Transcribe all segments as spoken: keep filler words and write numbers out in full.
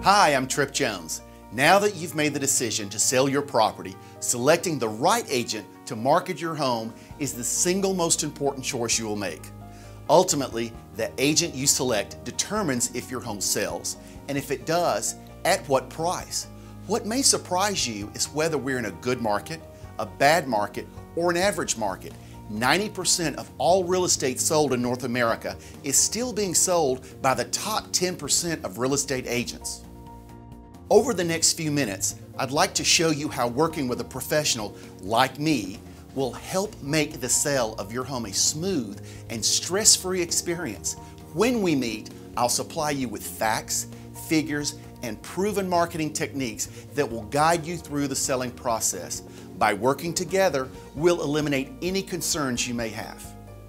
Hi, I'm Trip Jones. Now that you've made the decision to sell your property, selecting the right agent to market your home is the single most important choice you will make. Ultimately, the agent you select determines if your home sells, and if it does, at what price. What may surprise you is whether we're in a good market, a bad market, or an average market. ninety percent of all real estate sold in North America is still being sold by the top ten percent of real estate agents. Over the next few minutes, I'd like to show you how working with a professional like me will help make the sale of your home a smooth and stress-free experience. When we meet, I'll supply you with facts, figures, and proven marketing techniques that will guide you through the selling process. By working together, we'll eliminate any concerns you may have.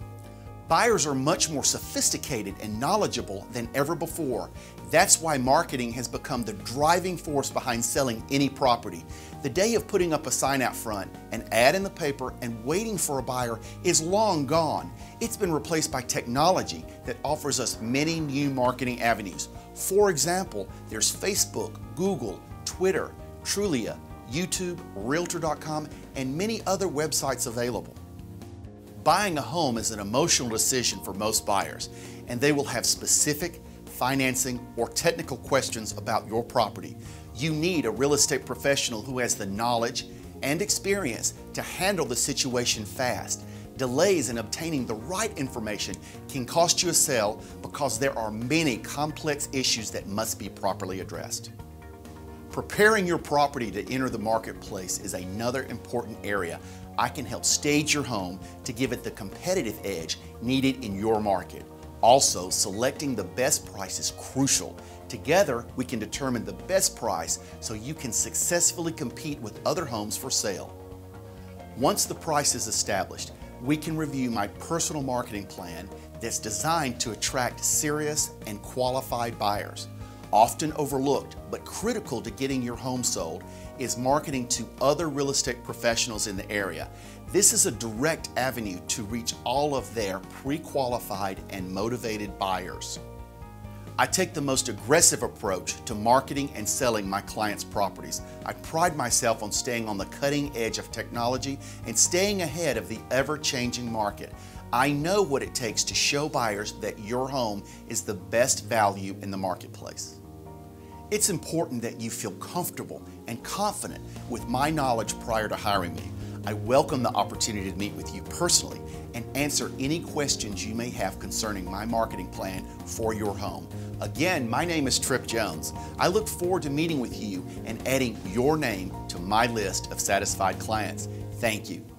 Buyers are much more sophisticated and knowledgeable than ever before. That's why marketing has become the driving force behind selling any property. The day of putting up a sign out front, an ad in the paper, and waiting for a buyer is long gone. It's been replaced by technology that offers us many new marketing avenues. For example, there's Facebook, Google, Twitter, Trulia, YouTube, Realtor dot com, and many other websites available. Buying a home is an emotional decision for most buyers, and they will have specific financing or technical questions about your property. You need a real estate professional who has the knowledge and experience to handle the situation fast. Delays in obtaining the right information can cost you a sale because there are many complex issues that must be properly addressed. Preparing your property to enter the marketplace is another important area. I can help stage your home to give it the competitive edge needed in your market. Also, selecting the best price is crucial. Together, we can determine the best price so you can successfully compete with other homes for sale. Once the price is established, we can review my personal marketing plan that's designed to attract serious and qualified buyers. Often overlooked but critical to getting your home sold is marketing to other real estate professionals in the area. This is a direct avenue to reach all of their pre-qualified and motivated buyers. I take the most aggressive approach to marketing and selling my clients' properties. I pride myself on staying on the cutting edge of technology and staying ahead of the ever-changing market. I know what it takes to show buyers that your home is the best value in the marketplace. It's important that you feel comfortable and confident with my knowledge prior to hiring me. I welcome the opportunity to meet with you personally and answer any questions you may have concerning my marketing plan for your home. Again, my name is Trip Jones. I look forward to meeting with you and adding your name to my list of satisfied clients. Thank you.